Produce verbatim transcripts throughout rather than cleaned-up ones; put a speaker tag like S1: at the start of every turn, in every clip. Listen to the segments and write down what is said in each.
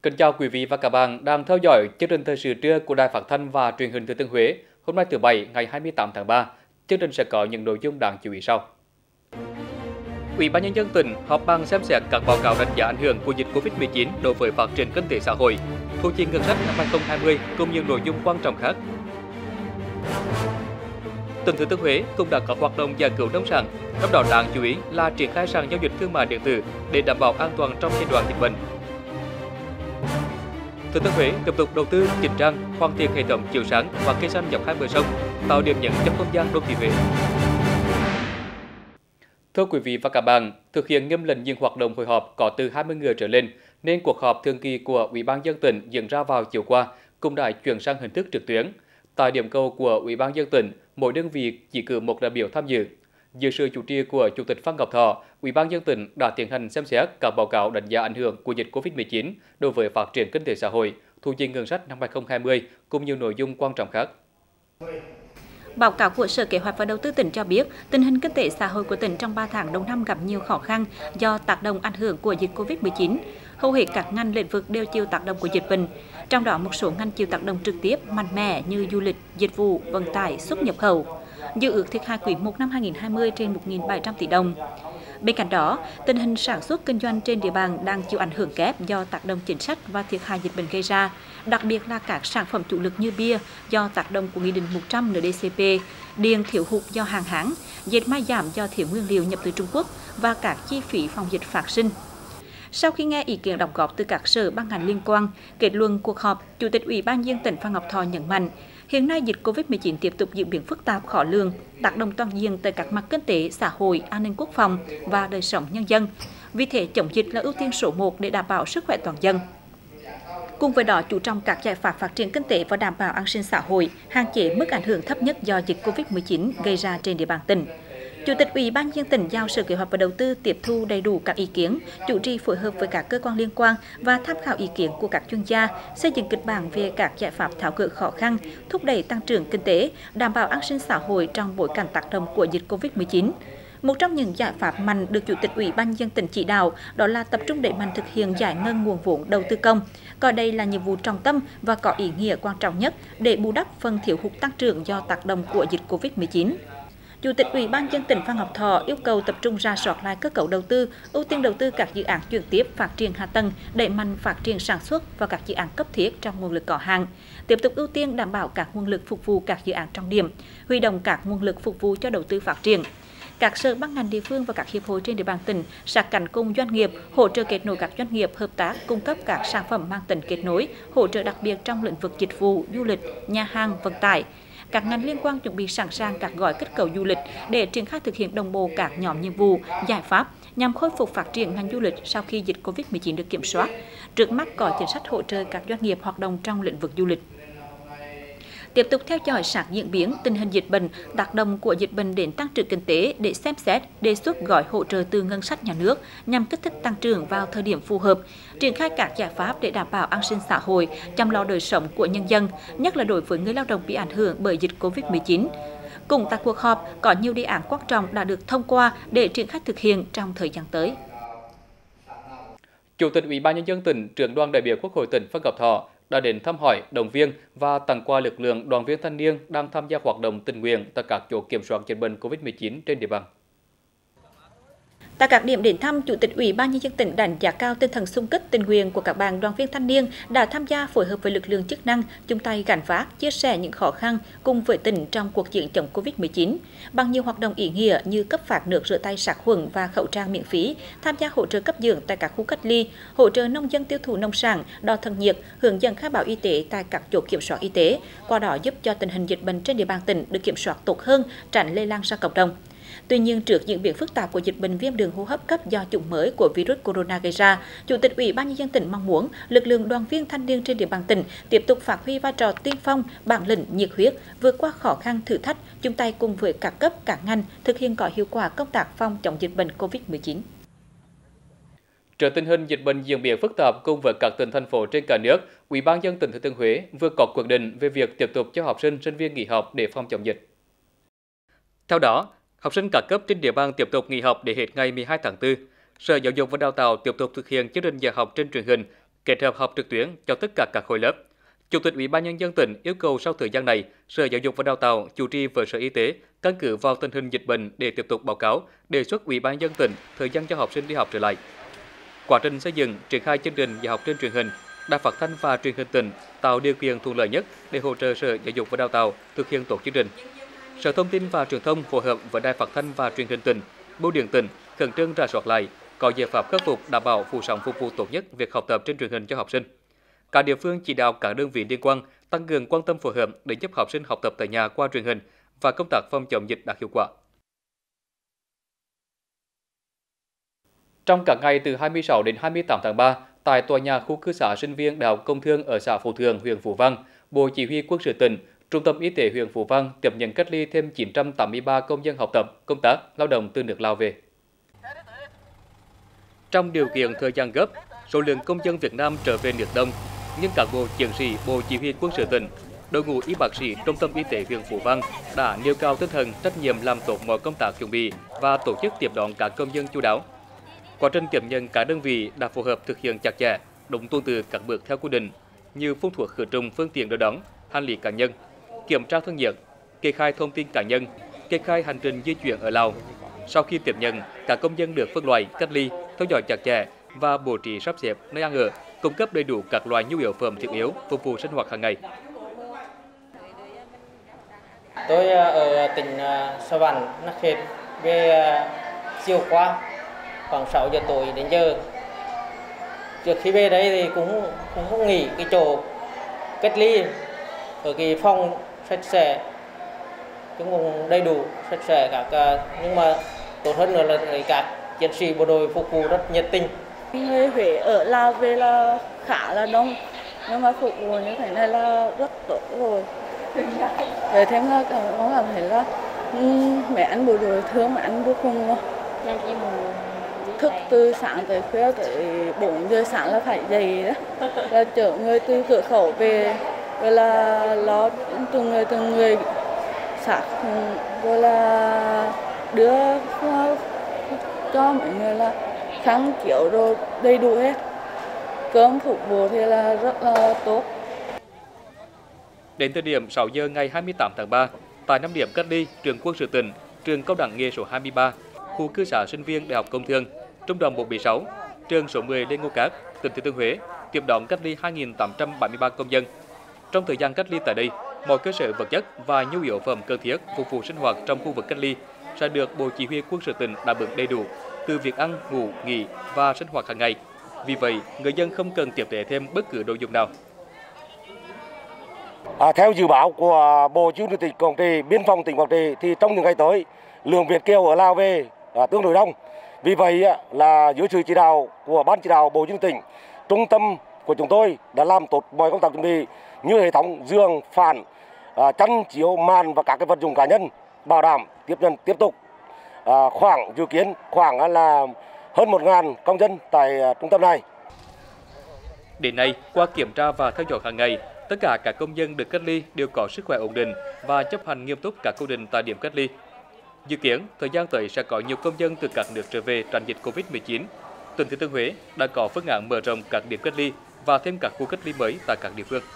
S1: Kính chào quý vị và các bạn đang theo dõi chương trình thời sự trưa của Đài Phát thanh và Truyền hình Thừa Thiên Huế. Hôm nay thứ bảy ngày hai mươi tám tháng ba, chương trình sẽ có những nội dung đáng chú ý sau. Ủy ban nhân dân tỉnh họp bàn xem xét các báo cáo đánh giá ảnh hưởng của dịch Covid mười chín đối với phát triển kinh tế xã hội, thu chi ngân sách năm hai không hai không cùng nhiều nội dung quan trọng khác. Tỉnh Thừa Thiên Huế cũng đã có hoạt động giải cứu nông sản, trong đó đáng chú ý là triển khai sàn giao dịch thương mại điện tử để đảm bảo an toàn trong giai đoạn dịch bệnh. Thừa Thiên Huế tiếp tục đầu tư chỉnh trang, hoàn thiện hệ thống chiếu sáng và cây xanh dọc hai bờ sông, tạo điểm nhấn trong không gian đô thị Huế. Thưa quý vị và các bạn, thực hiện nghiêm lệnh dừng hoạt động hội họp có từ hai mươi người trở lên, nên cuộc họp thường kỳ của Ủy ban nhân dân tỉnh diễn ra vào chiều qua cũng đã chuyển sang hình thức trực tuyến. Tại điểm cầu của Ủy ban nhân dân tỉnh, mỗi đơn vị chỉ cử một đại biểu tham dự. Dưới sự chủ trì của Chủ tịch Phan Ngọc Thọ, Ủy ban nhân dân tỉnh đã tiến hành xem xét các báo cáo đánh giá ảnh hưởng của dịch Covid mười chín đối với phát triển kinh tế xã hội, thu chi ngân sách năm hai không hai không cùng nhiều nội dung quan trọng khác.
S2: Báo cáo của Sở Kế hoạch và Đầu tư tỉnh cho biết, tình hình kinh tế xã hội của tỉnh trong ba tháng đầu năm gặp nhiều khó khăn do tác động ảnh hưởng của dịch Covid mười chín. Hầu hết các ngành lĩnh vực đều chịu tác động của dịch bệnh, trong đó một số ngành chịu tác động trực tiếp mạnh mẽ như du lịch, dịch vụ, vận tải, xuất nhập khẩu. Dự ước thiệt hại quý một năm hai nghìn không trăm hai mươi trên một nghìn bảy trăm tỷ đồng. Bên cạnh đó, tình hình sản xuất kinh doanh trên địa bàn đang chịu ảnh hưởng kép do tác động chính sách và thiệt hại dịch bệnh gây ra, đặc biệt là các sản phẩm chủ lực như bia do tác động của Nghị định một trăm N D C P, điện thiếu hụt do hạn hán, dệt may giảm do thiếu nguyên liệu nhập từ Trung Quốc và các chi phí phòng dịch phát sinh. Sau khi nghe ý kiến đóng góp từ các sở ban ngành liên quan, kết luận cuộc họp, Chủ tịch Ủy ban nhân dân tỉnh Phan Ngọc Thọ nhấn mạnh, hiện nay dịch Covid mười chín tiếp tục diễn biến phức tạp khó lường, tác động toàn diện tới các mặt kinh tế, xã hội, an ninh quốc phòng và đời sống nhân dân. Vì thế, chống dịch là ưu tiên số một để đảm bảo sức khỏe toàn dân. Cùng với đó, chú trọng các giải pháp phát triển kinh tế và đảm bảo an sinh xã hội, hạn chế mức ảnh hưởng thấp nhất do dịch Covid mười chín gây ra trên địa bàn tỉnh. Chủ tịch Ủy ban nhân dân tỉnh giao Sở Kế hoạch và Đầu tư tiếp thu đầy đủ các ý kiến, chủ trì phối hợp với các cơ quan liên quan và tham khảo ý kiến của các chuyên gia, xây dựng kịch bản về các giải pháp tháo gỡ khó khăn, thúc đẩy tăng trưởng kinh tế, đảm bảo an sinh xã hội trong bối cảnh tác động của dịch Covid mười chín. Một trong những giải pháp mạnh được Chủ tịch Ủy ban nhân dân tỉnh chỉ đạo đó là tập trung đẩy mạnh thực hiện giải ngân nguồn vốn đầu tư công, coi đây là nhiệm vụ trọng tâm và có ý nghĩa quan trọng nhất để bù đắp phần thiếu hụt tăng trưởng do tác động của dịch Covid mười chín. Chủ tịch Ủy ban nhân dân tỉnh Phan Ngọc Thọ yêu cầu tập trung rà soát lại cơ cấu đầu tư, ưu tiên đầu tư các dự án chuyển tiếp phát triển hạ tầng, đẩy mạnh phát triển sản xuất và các dự án cấp thiết trong nguồn lực có hạn. Tiếp tục ưu tiên đảm bảo các nguồn lực phục vụ các dự án trọng điểm, huy động các nguồn lực phục vụ cho đầu tư phát triển. Các sở ban ngành địa phương và các hiệp hội trên địa bàn tỉnh sát cánh cùng doanh nghiệp, hỗ trợ kết nối các doanh nghiệp hợp tác cung cấp các sản phẩm mang tính kết nối, hỗ trợ đặc biệt trong lĩnh vực dịch vụ, du lịch, nhà hàng, vận tải. Các ngành liên quan chuẩn bị sẵn sàng các gói kích cầu du lịch để triển khai thực hiện đồng bộ các nhóm nhiệm vụ, giải pháp nhằm khôi phục phát triển ngành du lịch sau khi dịch Covid mười chín được kiểm soát. Trước mắt có chính sách hỗ trợ các doanh nghiệp hoạt động trong lĩnh vực du lịch. Tiếp tục theo dõi sát diễn biến tình hình dịch bệnh, tác động của dịch bệnh đến tăng trưởng kinh tế để xem xét đề xuất gói hỗ trợ từ ngân sách nhà nước nhằm kích thích tăng trưởng vào thời điểm phù hợp, triển khai các giải pháp để đảm bảo an sinh xã hội, chăm lo đời sống của nhân dân, nhất là đối với người lao động bị ảnh hưởng bởi dịch Covid mười chín. Cùng tại cuộc họp, có nhiều đề án quan trọng đã được thông qua để triển khai thực hiện trong thời gian tới.
S1: Chủ tịch Ủy ban nhân dân tỉnh, trưởng đoàn đại biểu Quốc hội tỉnh Phan Ngọc Thọ đã đến thăm hỏi, động viên và tặng quà lực lượng đoàn viên thanh niên đang tham gia hoạt động tình nguyện tại các chốt kiểm soát dịch bệnh Covid mười chín trên địa bàn.
S2: Tại các điểm đến thăm, Chủ tịch Ủy ban nhân dân tỉnh đánh giá cao tinh thần xung kích tình nguyện của các bạn đoàn viên thanh niên đã tham gia phối hợp với lực lượng chức năng, chung tay gánh vác, chia sẻ những khó khăn cùng với tỉnh trong cuộc chiến chống Covid mười chín bằng nhiều hoạt động ý nghĩa như cấp phát nước rửa tay sát khuẩn và khẩu trang miễn phí, tham gia hỗ trợ cấp dưỡng tại các khu cách ly, hỗ trợ nông dân tiêu thụ nông sản, đo thân nhiệt, hướng dẫn khai báo y tế tại các chốt kiểm soát y tế, qua đó giúp cho tình hình dịch bệnh trên địa bàn tỉnh được kiểm soát tốt hơn, tránh lây lan ra cộng đồng. Tuy nhiên, trước diễn biến phức tạp của dịch bệnh viêm đường hô hấp cấp do chủng mới của virus corona gây ra, Chủ tịch Ủy ban nhân dân tỉnh mong muốn lực lượng đoàn viên thanh niên trên địa bàn tỉnh tiếp tục phát huy vai trò tiên phong, bản lĩnh, nhiệt huyết, vượt qua khó khăn thử thách, chung tay cùng với các cấp, các ngành thực hiện có hiệu quả công tác phòng chống dịch bệnh Covid mười chín.
S1: Trước tình hình dịch bệnh diễn biến phức tạp cùng với các tỉnh thành phố trên cả nước, Ủy ban nhân dân tỉnh Thừa Thiên Huế vừa có quyết định về việc tiếp tục cho học sinh, sinh viên nghỉ học để phòng chống dịch. Theo đó, học sinh các cấp trên địa bàn tiếp tục nghỉ học để hết ngày mười hai tháng tư. Sở Giáo dục và Đào tạo tiếp tục thực hiện chương trình dạy học trên truyền hình, kết hợp học trực tuyến cho tất cả các khối lớp. Chủ tịch Ủy ban Nhân dân tỉnh yêu cầu sau thời gian này, Sở Giáo dục và Đào tạo chủ trì với Sở Y tế căn cứ vào tình hình dịch bệnh để tiếp tục báo cáo, đề xuất Ủy ban Nhân dân tỉnh thời gian cho học sinh đi học trở lại. Quá trình xây dựng, triển khai chương trình dạy học trên truyền hình, Đài Phát thanh và Truyền hình tỉnh tạo điều kiện thuận lợi nhất để hỗ trợ Sở Giáo dục và Đào tạo thực hiện tốt chương trình. Sở Thông tin và Truyền thông phối hợp với Đài Phát thanh và Truyền hình tỉnh, Bưu điện tỉnh khẩn trương rà soát lại, có giải pháp khắc phục đảm bảo phủ sóng phục vụ tốt nhất việc học tập trên truyền hình cho học sinh. Các địa phương chỉ đạo các đơn vị liên quan tăng cường quan tâm phối hợp để giúp học sinh học tập tại nhà qua truyền hình và công tác phòng chống dịch đạt hiệu quả. Trong các ngày từ hai mươi sáu đến hai mươi tám tháng ba, tại tòa nhà khu cư xá sinh viên Đại học Công thương ở xã Phú Thượng, huyện Phú Vang, Bộ Chỉ huy Quân sự tỉnh, Trung tâm Y tế huyện Phú Vang tiếp nhận cách ly thêm chín trăm tám mươi ba công dân học tập, công tác, lao động từ nước Lào về. Trong điều kiện thời gian gấp, số lượng công dân Việt Nam trở về nước đông, nhưng cán bộ chiến sĩ Bộ Chỉ huy Quân sự tỉnh, đội ngũ y bác sĩ Trung tâm Y tế huyện Phú Vang đã nêu cao tinh thần trách nhiệm làm tốt mọi công tác chuẩn bị và tổ chức tiếp đón các công dân chu đáo. Quá trình tiếp nhận, các đơn vị đã phối hợp thực hiện chặt chẽ, đúng tuân thủ các bước theo quy định như phun thuốc khử trùng phương tiện đưa đón, hành lý cá nhân, kiểm tra thân nhiệt, kê khai thông tin cá nhân, kê khai hành trình di chuyển ở Lào. Sau khi tiếp nhận, các công dân được phân loại, cách ly, theo dõi chặt chẽ và bố trí sắp xếp nơi ăn ở, cung cấp đầy đủ các loại nhu yếu phẩm thiết yếu phục vụ sinh hoạt hàng ngày.
S3: Tôi ở tỉnh Sa Văn, Nắc Khệt về chiều qua khoảng sáu giờ tối đến giờ. Trước khi về đây thì cũng cũng không nghỉ cái chỗ cách ly ở cái phòng sạch sẽ, cũng đầy đủ sạch sẽ các, nhưng mà tốt hơn nữa là các chiến sĩ bộ đội phục vụ rất nhiệt tình.
S4: Người Huế ở Lào về là khá là đông, nhưng mà phục vụ như thế này là rất tốt rồi. Về thêm là có cảm thấy là mẹ ăn bộ đội thương mẹ ăn vô cùng. Thức từ sáng tới khuya tới bốn giờ sáng là phải dậy đó, là chở người từ cửa khẩu về, rồi là lo từng người từng người sạc, rồi là đưa cho mọi người là khăn chiếu rồi đầy đủ hết, cơm phục vụ thì là rất là tốt.
S1: Đến thời điểm sáu giờ ngày hai mươi tám tháng ba, tại năm điểm cách ly, trường Quân sự tỉnh, trường Cao đẳng nghề số hai mươi ba, khu cư xá sinh viên Đại học Công thương, Trung đoàn một bảy sáu, trường số mười Lê Ngô Cát, tỉnh Thừa Thiên Huế tiếp đón cách ly hai nghìn tám trăm bảy mươi ba công dân. Trong thời gian cách ly tại đây, mọi cơ sở vật chất và nhu yếu phẩm cần thiết phục vụ sinh hoạt trong khu vực cách ly sẽ được Bộ Chỉ huy Quân sự tỉnh đáp ứng đầy đủ, từ việc ăn, ngủ, nghỉ và sinh hoạt hàng ngày. Vì vậy, người dân không cần tiếp tế thêm bất cứ đồ dùng nào.
S5: À, theo dự báo của Bộ Chỉ huy tỉnh Quảng Trị, Biên phòng tỉnh Quảng Trị thì trong những ngày tới, lượng Việt kiều ở Lào về à, tương đối đông. Vì vậy là dưới sự chỉ đạo của Ban chỉ đạo Bộ Chỉ huy tỉnh, trung tâm của chúng tôi đã làm tốt mọi công tác chuẩn bị như hệ thống giường, phản, à, chăn, chiếu, màn và các cái vật dụng cá nhân, bảo đảm tiếp nhận tiếp tục à, khoảng dự kiến khoảng là hơn một nghìn công dân tại à, trung tâm này.
S1: Đến nay, qua kiểm tra và theo dõi hàng ngày, tất cả các công dân được cách ly đều có sức khỏe ổn định và chấp hành nghiêm túc các quy định tại điểm cách ly. Dự kiến, thời gian tới sẽ có nhiều công dân từ các nước trở về tránh dịch Covid mười chín. Tỉnh Thừa Thiên Huế đã có phương án mở rộng các điểm cách ly và thêm các khu cách ly mới tại các địa phương.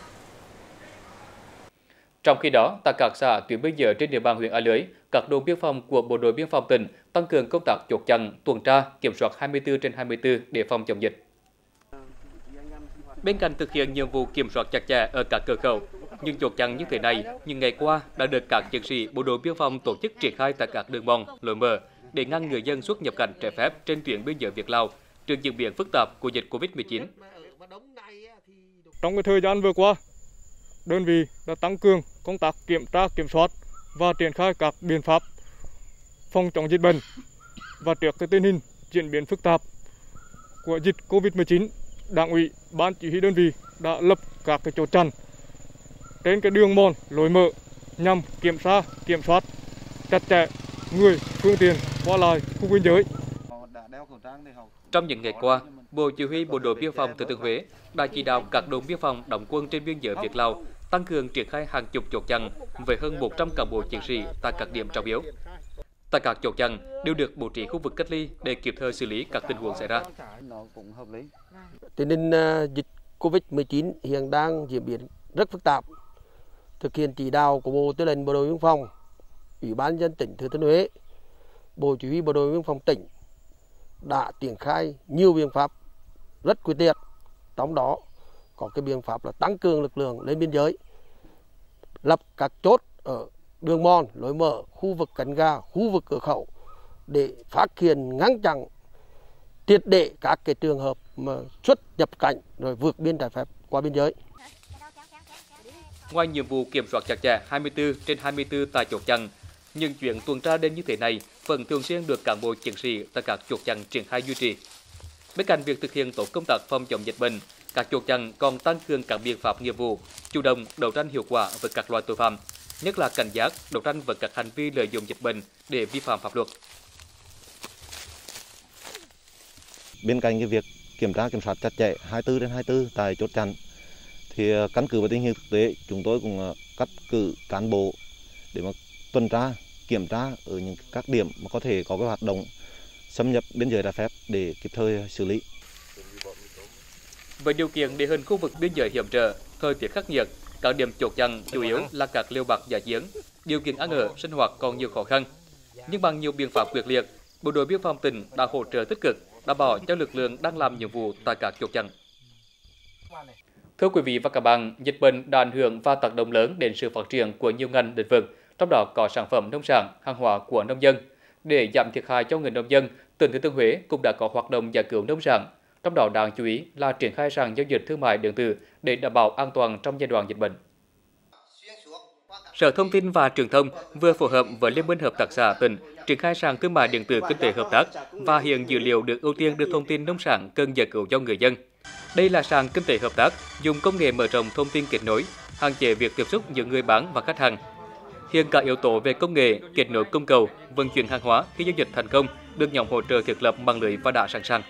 S1: Trong khi đó, tại các xã tuyến biên giới trên địa bàn huyện A Lưới, các đồn biên phòng của Bộ đội Biên phòng tỉnh tăng cường công tác chốt chặn, tuần tra, kiểm soát hai mươi tư trên hai mươi tư để phòng chống dịch. Bên cạnh thực hiện nhiệm vụ kiểm soát chặt chẽ ở các cửa khẩu, những chốt chặn như thế này những ngày qua đã được các chiến sĩ bộ đội biên phòng tổ chức triển khai tại các đường mòn, lối mở để ngăn người dân xuất nhập cảnh trái phép trên tuyến biên giới Việt Lào trước diễn biến phức tạp của dịch Covid mười chín.
S6: Trong cái thời gian vừa qua, đơn vị đã tăng cường công tác kiểm tra, kiểm soát và triển khai các biện pháp phòng chống dịch bệnh. Và trước cái tình hình diễn biến phức tạp của dịch Covid mười chín, Đảng ủy, Ban chỉ huy đơn vị đã lập các cái chốt chặn trên cái đường mòn, lối mở nhằm kiểm tra, kiểm soát chặt chẽ người, phương tiện qua lại khu biên giới.
S1: Trong những ngày qua, Bộ Chỉ huy Bộ đội Biên phòng Thừa Thiên Huế đã chỉ đạo các đồn biên phòng đóng quân trên biên giới Việt Lào tăng cường triển khai hàng chục chốt chặn với hơn một trăm cán bộ chiến sĩ tại các điểm trọng yếu. Tại các chốt chặn đều được bố trí khu vực cách ly để kịp thời xử lý các tình huống xảy ra.
S7: Tình hình dịch Covid mười chín hiện đang diễn biến rất phức tạp. Thực hiện chỉ đạo của Bộ Tư lệnh Bộ đội Biên phòng, Ủy ban nhân dân tỉnh Thừa Thiên Huế, Bộ Chỉ huy Bộ đội Biên phòng tỉnh đã triển khai nhiều biện pháp rất quyết liệt. Trong đó có cái biện pháp là tăng cường lực lượng lên biên giới, lập các chốt ở đường mòn, lối mở, khu vực cánh gà, khu vực cửa khẩu để phát hiện, ngăn chặn triệt để các cái trường hợp mà xuất nhập cảnh rồi vượt biên trái phép qua biên giới.
S1: Ngoài nhiệm vụ kiểm soát chặt chẽ hai mươi tư trên hai mươi tư tại chốt chặn, những chuyến tuần tra đêm như thế này vẫn thường xuyên được cán bộ chiến sĩ tại các chốt chặn triển khai duy trì. Bên cạnh việc thực hiện tốt công tác phòng chống dịch bệnh, các chốt chặn còn tăng cường các biện pháp nghiệp vụ, chủ động đấu tranh hiệu quả với các loại tội phạm, nhất là cảnh giác đấu tranh với các hành vi lợi dụng dịch bệnh để vi phạm pháp luật.
S8: Bên cạnh cái việc kiểm tra kiểm soát chặt chẽ hai mươi tư trên hai mươi tư tại chốt chặn, thì căn cứ vào tình hình thực tế, chúng tôi cũng cắt cử cán bộ để mà tuần tra, kiểm tra ở những các điểm mà có thể có cái hoạt động xâm nhập biên giới trái phép để kịp thời xử lý.
S1: Với điều kiện địa hình khu vực biên giới hiểm trở, thời tiết khắc nghiệt, các điểm chốt chặn chủ yếu là các lều bạt dã chiến, điều kiện ăn ở, sinh hoạt còn nhiều khó khăn. Nhưng bằng nhiều biện pháp quyết liệt, Bộ đội Biên phòng tỉnh đã hỗ trợ tích cực, đảm bảo cho lực lượng đang làm nhiệm vụ tại các chốt chặn. Thưa quý vị và các bạn, dịch bệnh đã ảnh hưởng và tác động lớn đến sự phát triển của nhiều ngành lĩnh vực, trong đó có sản phẩm nông sản, hàng hóa của nông dân. Để giảm thiệt hại cho người nông dân, tỉnh Thừa Thiên Huế cũng đã có hoạt động giải cứu nông sản, trong đó đáng chú ý là triển khai sàn giao dịch thương mại điện tử để đảm bảo an toàn trong giai đoạn dịch bệnh. Sở Thông tin và Truyền thông vừa phối hợp với Liên minh Hợp tác xã tỉnh triển khai sàn thương mại điện tử kinh tế hợp tác và hiện dữ liệu được ưu tiên đưa thông tin nông sản cần giải cứu cho người dân. Đây là sàn kinh tế hợp tác dùng công nghệ mở rộng thông tin kết nối, hạn chế việc tiếp xúc giữa người bán và khách hàng. Hiện các yếu tố về công nghệ, kết nối cung cầu, vận chuyển hàng hóa khi giao dịch thành công được nhóm hỗ trợ thiết lập mạng lưới và đã sẵn sàng.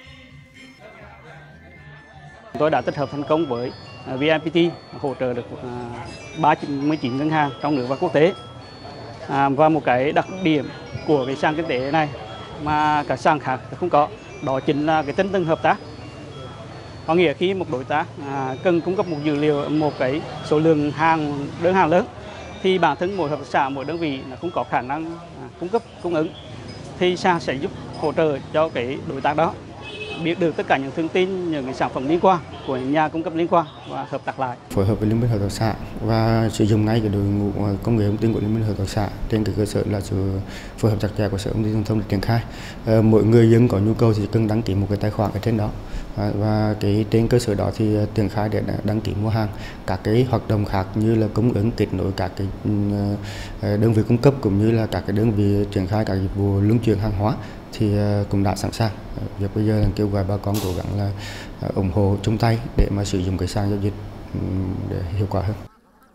S9: Tôi đã tích hợp thành công với vê en pê tê, hỗ trợ được ba mươi chín ngân hàng trong nước và quốc tế. À, và một cái đặc điểm của cái sàn kinh tế này mà các sàn khác không có, đó chính là cái tinh thần hợp tác. Có nghĩa khi một đối tác à, cần cung cấp một dữ liệu, một cái số lượng hàng đơn hàng lớn, thì bản thân mỗi hợp tác xã, mỗi đơn vị là cũng có khả năng à, cung cấp cung ứng, thì sàn sẽ giúp hỗ trợ cho cái đối tác đó biết được tất cả những thông tin, những cái sản phẩm liên quan của nhà cung cấp liên quan và hợp tác lại.
S10: Phối hợp với Liên minh Hợp tác xã và sử dụng ngay cái đội ngũ công nghệ thông tin của Liên minh Hợp tác xã trên cái cơ sở là sự phối hợp chặt chẽ của Sở Thông tin Truyền thông để triển khai. À, mỗi người dân có nhu cầu thì cần đăng ký một cái tài khoản ở trên đó à, và cái trên cơ sở đó thì triển khai để đăng ký mua hàng. Các cái hoạt động khác như là cung ứng, kết nối các cái đơn vị cung cấp cũng như là các cái đơn vị triển khai các dịch vụ luân chuyển hàng hóa thì cũng đã sẵn sàng. Việc bây giờ là kêu gọi bà con cố gắng là ủng hộ chung tay để mà sử dụng cái sàn giao dịch để hiệu quả hơn.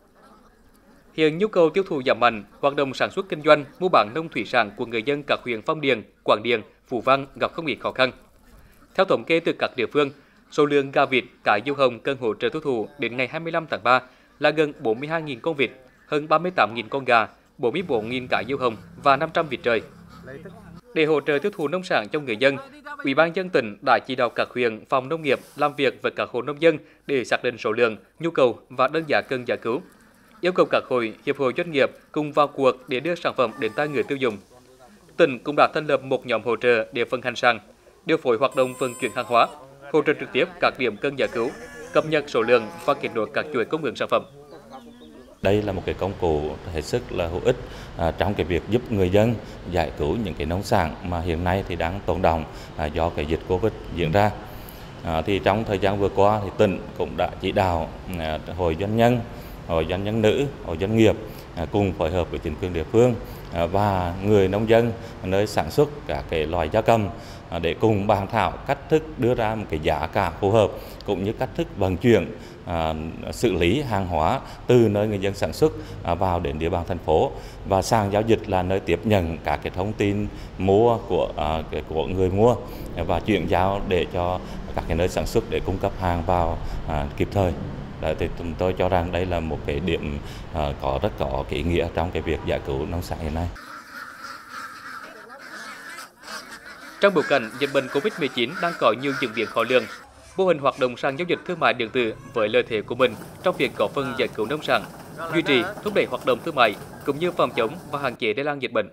S1: Hiện nhu cầu tiêu thụ giảm mạnh, hoạt động sản xuất kinh doanh, mua bán nông thủy sản của người dân các huyện Phong Điền, Quảng Điền, Phú Vang gặp không ít khó khăn. Theo thống kê từ các địa phương, số lượng gà vịt, cá diếu hồng cần hỗ trợ tiêu thụ đến ngày hai mươi lăm tháng ba là gần bốn mươi hai nghìn con vịt, hơn ba mươi tám nghìn con gà, bốn mươi bốn nghìn cá diếu hồng và năm trăm vịt trời. Để hỗ trợ tiêu thụ nông sản cho người dân, Ủy ban nhân dân tỉnh đã chỉ đạo các huyện, phòng nông nghiệp làm việc với các hộ nông dân để xác định số lượng, nhu cầu và đơn giá cần giải cứu. Yêu cầu các hội, hiệp hội doanh nghiệp cùng vào cuộc để đưa sản phẩm đến tay người tiêu dùng. Tỉnh cũng đã thành lập một nhóm hỗ trợ để phân hành sàn, điều phối hoạt động vận chuyển hàng hóa, hỗ trợ trực tiếp các điểm cần giải cứu, cập nhật số lượng và kết nối các chuỗi cung ứng sản phẩm.
S11: Đây là một cái công cụ hết sức là hữu ích à, trong cái việc giúp người dân giải cứu những cái nông sản mà hiện nay thì đang tồn đọng à, do cái dịch Covid diễn ra. À, thì trong thời gian vừa qua thì tỉnh cũng đã chỉ đạo à, hội doanh nhân, hội doanh nhân nữ, hội doanh nghiệp à, cùng phối hợp với chính quyền địa phương à, và người nông dân nơi sản xuất các cái loài gia cầm à, để cùng bàn thảo cách thức đưa ra một cái giá cả phù hợp cũng như cách thức vận chuyển À, xử lý hàng hóa từ nơi người dân sản xuất à, vào đến địa bàn thành phố, và sàn giao dịch là nơi tiếp nhận các cái thông tin mua của à, của người mua và chuyển giao để cho các cái nơi sản xuất để cung cấp hàng vào à, kịp thời. Đấy, thì chúng tôi cho rằng đây là một cái điểm à, có rất có cái ý nghĩa trong cái việc giải cứu nông sản hiện nay.
S1: Trong bối cảnh dịch bệnh Covid mười chín đang có nhiều diễn biến khó lường, mô hình hoạt động sàn giao dịch thương mại điện tử với lợi thế của mình trong việc góp phần giải cứu nông sản, duy trì, thúc đẩy hoạt động thương mại cũng như phòng chống và hạn chế lây lan dịch bệnh.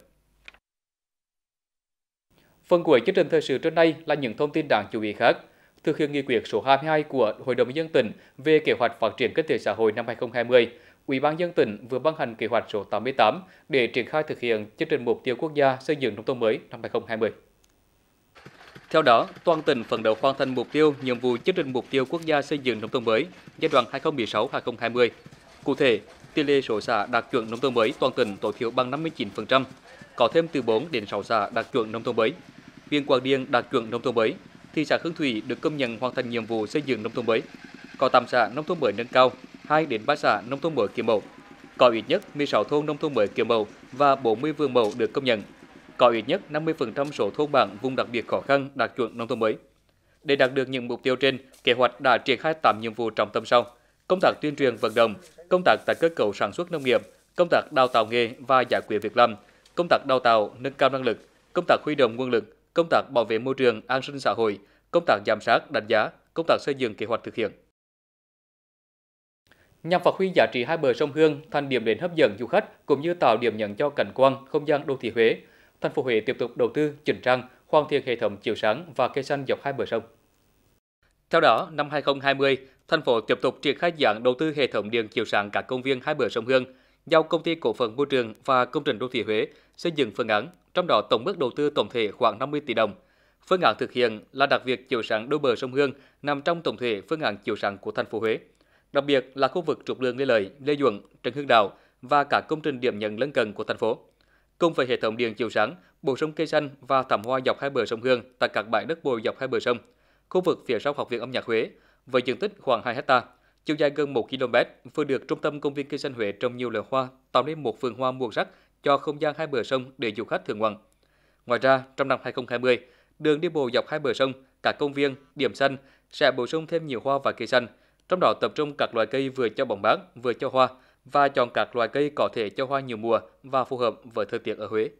S1: Phần cuối chương trình thời sự trưa nay là những thông tin đáng chú ý khác. Thực hiện nghị quyết số hai mươi hai của Hội đồng nhân dân tỉnh về kế hoạch phát triển kinh tế xã hội năm hai không hai không, Ủy ban nhân dân tỉnh vừa ban hành kế hoạch số tám mươi tám để triển khai thực hiện chương trình mục tiêu quốc gia xây dựng nông thôn mới năm hai không hai không. Theo đó, toàn tỉnh phấn đấu hoàn thành mục tiêu nhiệm vụ chương trình mục tiêu quốc gia xây dựng nông thôn mới giai đoạn hai không một sáu đến hai không hai không. Cụ thể, tỷ lệ số xã đạt chuẩn nông thôn mới toàn tỉnh tối thiểu bằng năm mươi chín phần trăm, có thêm từ bốn đến sáu xã đạt chuẩn nông thôn mới. Huyện Quảng Điền đạt chuẩn nông thôn mới, thị xã Hương Thủy được công nhận hoàn thành nhiệm vụ xây dựng nông thôn mới. Có tám xã nông thôn mới nâng cao, hai đến ba xã nông thôn mới kiểu mẫu. Có ít nhất mười sáu thôn nông thôn mới kiểu mẫu và bốn mươi vườn mẫu được công nhận. Có ít nhất năm mươi phần trăm số thôn bản vùng đặc biệt khó khăn đạt chuẩn nông thôn mới. Để đạt được những mục tiêu trên, kế hoạch đã triển khai tám nhiệm vụ trọng tâm sau: công tác tuyên truyền vận động, công tác tái cơ cấu sản xuất nông nghiệp, công tác đào tạo nghề và giải quyết việc làm, công tác đào tạo nâng cao năng lực, công tác huy động nguồn lực, công tác bảo vệ môi trường, an sinh xã hội, công tác giám sát, đánh giá, công tác xây dựng kế hoạch thực hiện. Nhằm phát huy giá trị hai bờ sông Hương thành điểm đến hấp dẫn du khách cũng như tạo điểm nhấn cho cảnh quan, không gian đô thị Huế, thành phố Huế tiếp tục đầu tư chỉnh trang, hoàn thiện hệ thống chiếu sáng và cây xanh dọc hai bờ sông. Theo đó, năm hai không hai không, thành phố tiếp tục triển khai dự án đầu tư hệ thống điện chiếu sáng các công viên hai bờ sông Hương, giao Công ty Cổ phần Môi trường và Công trình Đô thị Huế xây dựng phương án, trong đó tổng mức đầu tư tổng thể khoảng năm mươi tỷ đồng. Phương án thực hiện là đặt việc chiếu sáng đôi bờ sông Hương nằm trong tổng thể phương án chiếu sáng của thành phố Huế. Đặc biệt là khu vực trục đường Lê Lợi, Lê Duẩn, Trần Hưng Đạo và các công trình điểm nhấn lân cận của thành phố. Cùng với hệ thống điện chiếu sáng, bổ sung cây xanh và thảm hoa dọc hai bờ sông Hương tại các bãi đất bồi dọc hai bờ sông. Khu vực phía sau Học viện Âm nhạc Huế với diện tích khoảng hai héc ta, chiều dài gần một ki lô mét, vừa được Trung tâm Công viên Cây xanh Huế trồng nhiều loại hoa, tạo nên một vườn hoa muôn sắc cho không gian hai bờ sông để du khách thưởng ngoạn. Ngoài ra, trong năm hai không hai không, đường đi bộ dọc hai bờ sông, các công viên, điểm xanh sẽ bổ sung thêm nhiều hoa và cây xanh, trong đó tập trung các loại cây vừa cho bóng mát, vừa cho hoa và chọn các loại cây có thể cho hoa nhiều mùa và phù hợp với thời tiết ở Huế.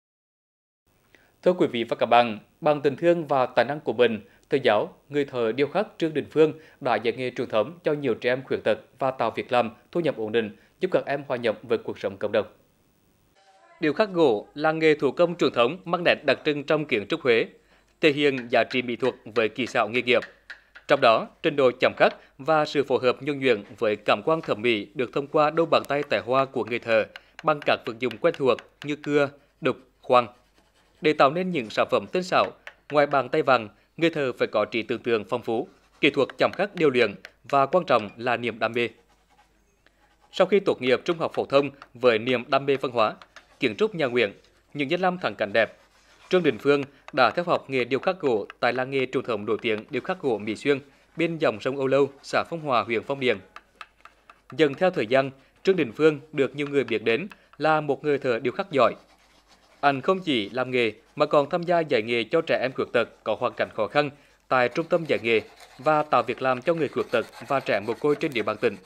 S1: Thưa quý vị và các bạn, bằng tình thương và tài năng của mình, thầy giáo, người thợ điêu khắc Trương Đình Phương đã dạy nghề truyền thống cho nhiều trẻ em khuyết tật và tạo việc làm, thu nhập ổn định, giúp các em hòa nhập với cuộc sống cộng đồng. Điêu khắc gỗ là nghề thủ công truyền thống mang nét đặc trưng trong kiến trúc Huế, thể hiện giá trị mỹ thuật với kỹ xảo nghề nghiệp. Trong đó, trình độ chạm khắc và sự phối hợp nhuần nhuyễn với cảm quan thẩm mỹ được thông qua đôi bàn tay tài hoa của người thợ bằng các vật dụng quen thuộc như cưa, đục, khoan. Để tạo nên những sản phẩm tinh xảo, ngoài bàn tay vàng, người thợ phải có trí tưởng tượng phong phú, kỹ thuật chạm khắc điêu luyện và quan trọng là niềm đam mê. Sau khi tốt nghiệp trung học phổ thông với niềm đam mê văn hóa, kiến trúc nhà Nguyễn, những danh lam thắng cảnh đẹp, Trương Đình Phương đã theo học nghề điêu khắc gỗ tại làng nghề truyền thống nổi tiếng điêu khắc gỗ Mỹ Xuyên bên dòng sông Âu Lâu, xã Phong Hòa, huyện Phong Điền. Dần theo thời gian, Trương Đình Phương được nhiều người biết đến là một người thợ điêu khắc giỏi. Anh không chỉ làm nghề mà còn tham gia dạy nghề cho trẻ em khuyết tật có hoàn cảnh khó khăn tại trung tâm dạy nghề và tạo việc làm cho người khuyết tật và trẻ mồ côi trên địa bàn tỉnh.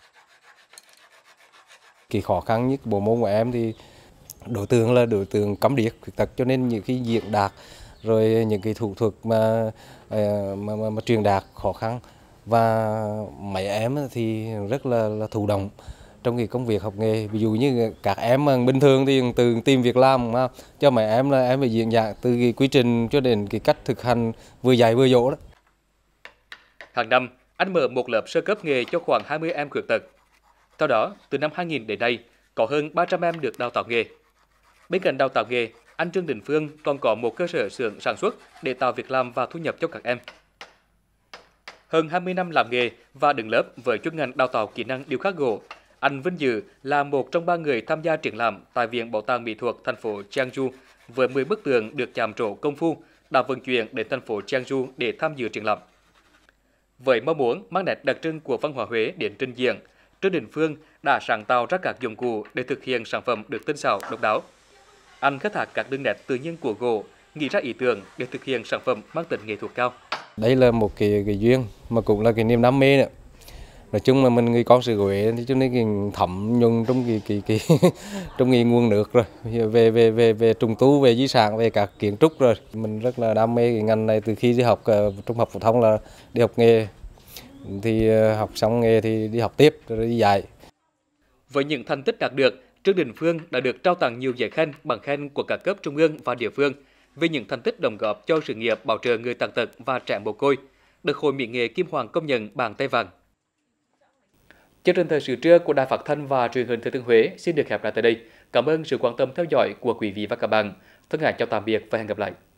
S12: Cái khó khăn nhất bộ môn của em thì đối tượng là đối tượng câm điếc khuyết tật, cho nên những cái diễn đạt rồi những cái thủ thuật mà mà, mà, mà truyền đạt khó khăn, và mấy em thì rất là, là thụ động trong cái công việc học nghề. Ví dụ như các em mà bình thường thì từ tìm việc làm mà cho mấy em là em phải diễn đạt từ cái quy trình cho đến cái cách thực hành vừa dạy vừa dỗ đó.
S1: Hàng năm, anh mở một lớp sơ cấp nghề cho khoảng hai mươi em khuyết tật. Theo đó, từ năm hai nghìn đến nay, có hơn ba trăm em được đào tạo nghề. Bên cạnh đào tạo nghề, anh Trương Đình Phương còn có một cơ sở xưởng sản xuất để tạo việc làm và thu nhập cho các em. Hơn hai mươi năm làm nghề và đứng lớp với chuyên ngành đào tạo kỹ năng điêu khắc gỗ, anh vinh dự là một trong ba người tham gia triển lãm tại Viện Bảo tàng Mỹ thuật thành phố Jeonju với mười bức tượng được chạm trổ công phu đã vận chuyển đến thành phố Jeonju để tham dự triển lãm. Với mong muốn mang nét đặc trưng của văn hóa Huế đến trình diễn, Trương Đình Phương đã sáng tạo ra các dụng cụ để thực hiện sản phẩm được tinh xảo độc đáo. Anh khai thác các đường nét tự nhiên của gỗ, nghĩ ra ý tưởng để thực hiện sản phẩm mang tính nghệ thuật cao.
S12: Đây là một cái, cái duyên mà cũng là cái niềm đam mê nữa. Nói chung là mình người con xứ Huế thì cho nên cái thấm nhuần trong cái cái cái trong cái nguồn nước rồi, về về về về trùng tu, về di sản, về các kiến trúc rồi. Mình rất là đam mê cái ngành này từ khi đi học uh, trung học phổ thông, là đi học nghề, thì uh, học xong nghề thì đi học tiếp rồi đi dạy.
S1: Với những thành tích đạt được, Trương Đình Phương đã được trao tặng nhiều giải khen, bằng khen của các cấp trung ương và địa phương về những thành tích đóng góp cho sự nghiệp bảo trợ người tàn tật và trẻ mồ côi, được Hội Mỹ nghệ Kim Hoàng công nhận bằng tay vàng. Chương trình thời sự trưa của Đài Phát thanh và Truyền hình Thừa Thiên Huế xin được khép lại tại đây. Cảm ơn sự quan tâm theo dõi của quý vị và các bạn. Thân ái chào tạm biệt và hẹn gặp lại.